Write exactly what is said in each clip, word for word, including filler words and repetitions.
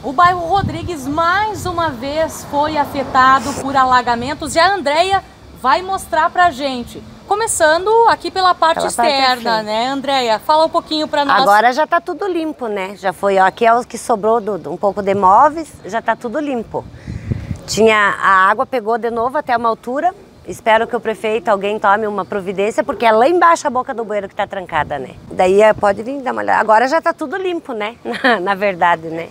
O bairro Rodrigues mais uma vez foi afetado por alagamentos e a Andréia vai mostrar pra gente. Começando aqui pela parte pela externa, parte né, Andréia? Fala um pouquinho pra nós. Agora já tá tudo limpo, né? Já foi, ó, aqui é o que sobrou do, um pouco de móveis, já tá tudo limpo. Tinha, a água pegou de novo até uma altura. Espero que o prefeito, alguém tome uma providência, porque é lá embaixo a boca do bueiro que tá trancada, né? Daí pode vir dar uma olhada. Agora já tá tudo limpo, né? Na, na verdade, né?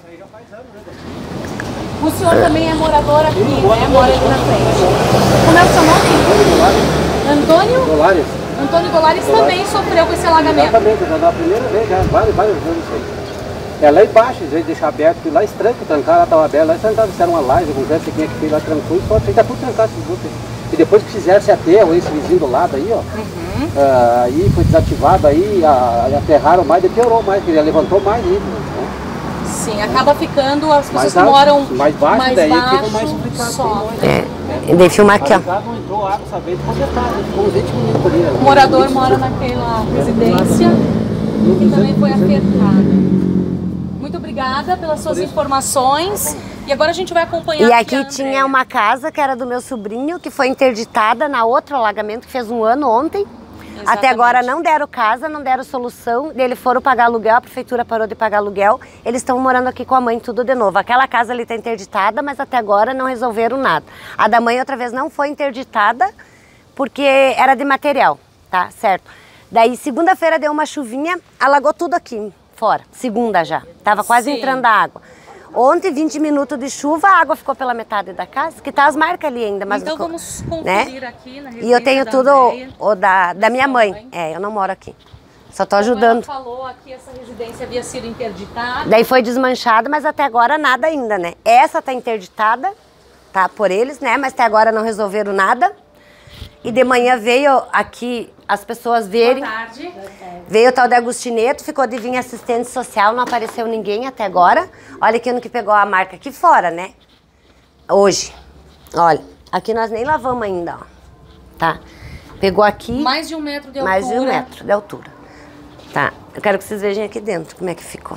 O senhor também é morador aqui, né? Mora aqui na frente. Como é o seu nome? Antônio? Golares. Antônio Golares também sofreu com esse alagamento. Exatamente, já da primeira vez, já vários, vários anos isso aí. É lá embaixo, às vezes deixar aberto, porque lá estranho, trancar, lá estava aberto, lá trancaram, fizeram uma laje, com o que fez lá, trancou e só está tudo trancado esses dutos. E depois que fizeram esse aterro, esse vizinho do lado aí, ó, uhum. uh, aí foi desativado, aí a, aterraram mais, e piorou mais, porque levantou mais ainda. Né? Sim, acaba ficando, as pessoas mais que moram mais baixo, mais daí baixo, fica mais complicado. Só. É, é. Deixa eu filmar aqui, ó. Não entrou água, saber, ficou vinte minutos ali. O morador mora naquela residência que também foi afetada. Muito obrigada pelas suas informações. E agora a gente vai acompanhar. E aqui, aqui tinha uma casa que era do meu sobrinho, que foi interditada na outro alagamento que fez um ano ontem. Exatamente. Até agora não deram casa, não deram solução. Eles foram pagar aluguel, a prefeitura parou de pagar aluguel. Eles estão morando aqui com a mãe tudo de novo. Aquela casa ali está interditada, mas até agora não resolveram nada. A da mãe outra vez não foi interditada porque era de material, tá? Certo. Daí segunda-feira deu uma chuvinha, alagou tudo aqui fora. Segunda já. Tava quase Sim. entrando a água. Ontem, vinte minutos de chuva, a água ficou pela metade da casa, que tá as marcas ali ainda. Mas então ficou, vamos conferir né? aqui na E eu tenho tudo Andréia, o da, da minha mãe. mãe. É, eu não moro aqui. Só tô ajudando. Como ela falou, aqui essa residência havia sido interditada. Daí foi desmanchada, mas até agora nada ainda, né? Essa tá interditada, tá, por eles, né? Mas até agora não resolveram nada. E de manhã veio aqui as pessoas verem. Boa tarde. Veio o tal de Agustineto, ficou de vir assistente social, não apareceu ninguém até agora. Olha aqui no que pegou a marca aqui fora, né? Hoje. Olha, aqui nós nem lavamos ainda, ó. Tá? Pegou aqui... Mais de um metro de altura. Mais de um metro de altura. Tá? Eu quero que vocês vejam aqui dentro como é que ficou.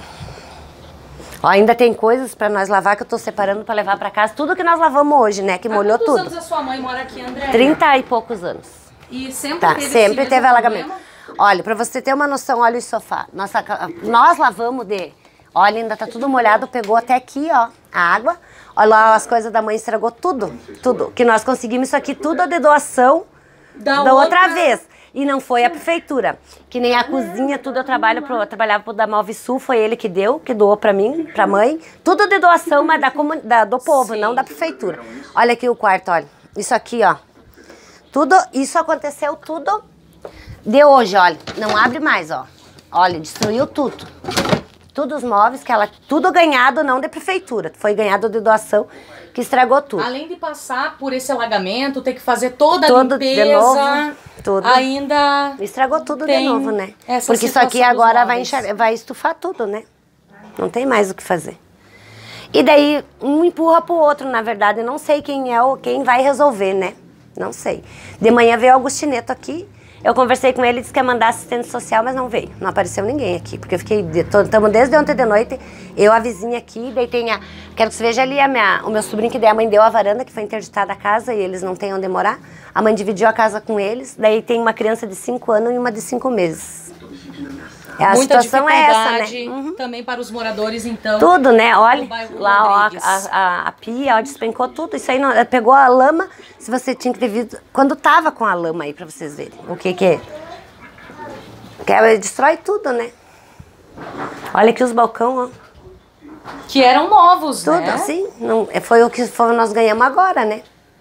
Ó, ainda tem coisas pra nós lavar que eu tô separando pra levar pra casa. Tudo que nós lavamos hoje, né? Que molhou tudo. Há quantos anos a sua mãe mora aqui, Andréia? Trinta e poucos anos. E sempre tá, teve sempre esse teve alagamento. problema? Olha, pra você ter uma noção, olha o sofá. Nossa, nós lavamos de... Olha, ainda tá tudo molhado, pegou até aqui, ó, a água. Olha lá, as coisas da mãe estragou tudo, tudo. Que nós conseguimos isso aqui tudo de doação da, da outra... outra vez. E não foi a prefeitura. Que nem a cozinha, tudo eu trabalho pro, eu trabalhava pro da Malvisul, foi ele que deu, que doou pra mim, pra mãe. Tudo de doação, mas da, da, do povo, Sim. não da prefeitura. Olha aqui o quarto, olha. Isso aqui, ó. Tudo, isso aconteceu tudo de hoje, olha. Não abre mais, ó. Olha, destruiu tudo. Tudo os móveis, que ela, tudo ganhado não de prefeitura. Foi ganhado de doação, que estragou tudo. Além de passar por esse alagamento, ter que fazer toda a tudo limpeza, de novo, tudo. ainda... Estragou tudo de novo, né? Porque isso aqui agora vai, enxer... vai estufar tudo, né? Não tem mais o que fazer. E daí, um empurra pro outro, na verdade. Eu não sei quem é ou quem vai resolver, né? Não sei. De manhã veio o Agustineto aqui. Eu conversei com ele, disse que ia mandar assistente social, mas não veio. Não apareceu ninguém aqui, porque eu fiquei... Estamos desde ontem de noite, eu, a vizinha aqui, daí tem a... Quero que você veja ali a minha, o meu sobrinho, que daí a mãe deu a varanda, que foi interditada a casa, e eles não têm onde morar. A mãe dividiu a casa com eles, daí tem uma criança de cinco anos e uma de cinco meses. A Muita situação é essa, né? Uhum. Também para os moradores, então. Tudo, né? Olha, lá ó, a, a, a pia, ó, despencou tudo. Isso aí não, pegou a lama. Se você tinha que ter visto quando tava com a lama aí, pra vocês verem o que que é. Que ela destrói tudo, né? Olha aqui os balcões, ó. Que eram novos, tudo, né? Assim, não, foi o que foi, nós ganhamos agora, né?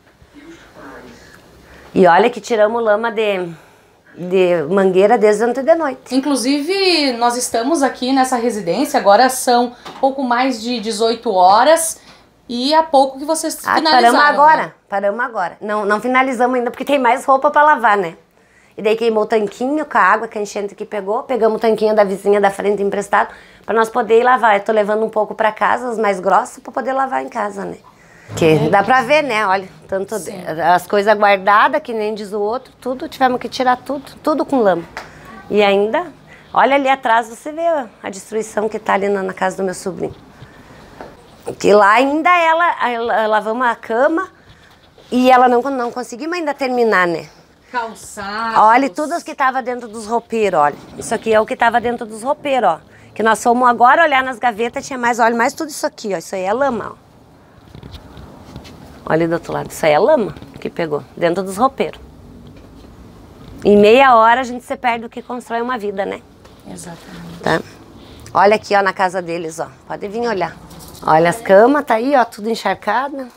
E olha que tiramos lama de... de mangueira desde ontem de noite. Inclusive, nós estamos aqui nessa residência, agora são pouco mais de dezoito horas e há pouco que vocês ah, finalizaram. Paramos agora, né? paramos agora. Não, não finalizamos ainda porque tem mais roupa para lavar, né? E daí queimou o tanquinho com a água que a enchente que pegou, pegamos o tanquinho da vizinha da frente emprestado para nós poder ir lavar. Eu tô levando um pouco para casa, os mais grossos, para poder lavar em casa, né? Que dá pra ver, né? Olha, tanto de, as coisas guardadas, que nem diz o outro, tudo, tivemos que tirar tudo, tudo com lama. E ainda, olha ali atrás, você vê a destruição que tá ali na, na casa do meu sobrinho. Que lá ainda ela, ela lavamos a cama e ela não, não conseguimos ainda terminar, né? Calçados. Olha, tudo os que tava dentro dos roupeiros, olha. Isso aqui é o que tava dentro dos roupeiros, ó. Que nós fomos agora olhar nas gavetas, tinha mais, olha, mais tudo isso aqui, ó. Isso aí é lama, ó. Olha do outro lado, isso aí é lama que pegou, dentro dos roupeiros. Em meia hora a gente se perde o que constrói uma vida, né? Exatamente. Tá? Olha aqui, ó, na casa deles, ó. Pode vir olhar. Olha as camas, tá aí, ó, tudo encharcado.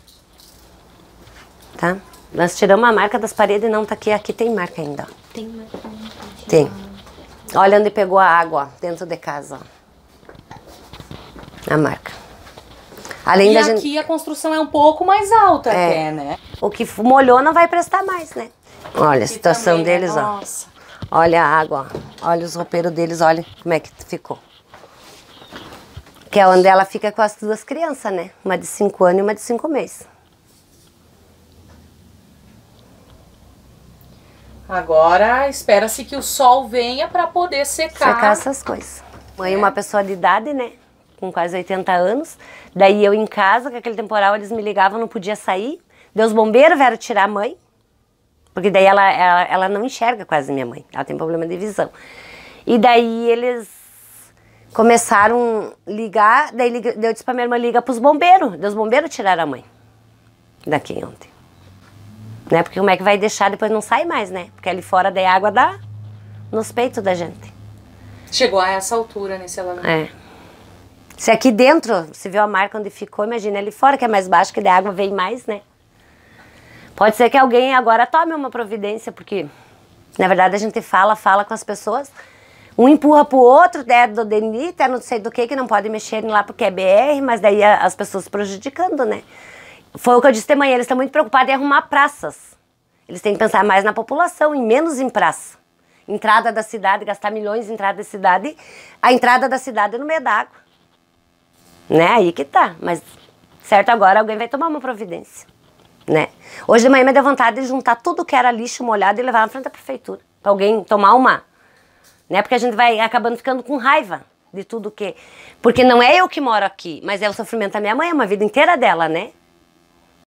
Tá? Nós tiramos a marca das paredes e não tá aqui. Aqui tem marca ainda, ó. Tem marca? Tem. Olha onde pegou a água, ó, dentro de casa, ó. A marca. Além e da aqui gente... a construção é um pouco mais alta É. até, né? O que molhou não vai prestar mais, né? Olha a situação também, né? deles, ó. Nossa. Olha a água, ó. Olha os roupeiros deles, olha como é que ficou. Que é onde ela fica com as duas crianças, né? Uma de cinco anos e uma de cinco meses. Agora espera-se que o sol venha para poder secar. Secar essas coisas. Mãe é uma pessoa de idade, né? Com quase oitenta anos. Daí eu em casa, com aquele temporal, eles me ligavam, não podia sair. Daí os bombeiros vieram tirar a mãe. Porque daí ela, ela, ela não enxerga quase minha mãe. Ela tem problema de visão. E daí eles começaram a ligar. Daí eu disse pra minha irmã, liga pros bombeiros. Daí os bombeiros tiraram a mãe daqui ontem. Né? Porque como é que vai deixar, depois não sai mais, né? Porque ali fora daí a água dá nos peitos da gente. Chegou a essa altura nesse alagamento. É. Se aqui dentro, você viu a marca onde ficou, imagina ali fora que é mais baixo, que daí a água vem mais, né? Pode ser que alguém agora tome uma providência, porque na verdade a gente fala, fala com as pessoas, um empurra pro outro, é do D N I, é não sei do que, que não pode mexer lá porque é B R, mas daí as pessoas se prejudicando, né? Foi o que eu disse de manhã, eles estão muito preocupados em arrumar praças. Eles têm que pensar mais na população e menos em praça. Entrada da cidade, gastar milhões em entrada da cidade, a entrada da cidade é no meio da água. Né? Aí que tá, mas certo agora alguém vai tomar uma providência. Né? Hoje de manhã me deu vontade de juntar tudo que era lixo molhado e levar na frente da prefeitura. Pra alguém tomar uma. Né? Porque a gente vai acabando ficando com raiva de tudo que... Porque não é eu que moro aqui, mas é o sofrimento da minha mãe, é uma vida inteira dela, né?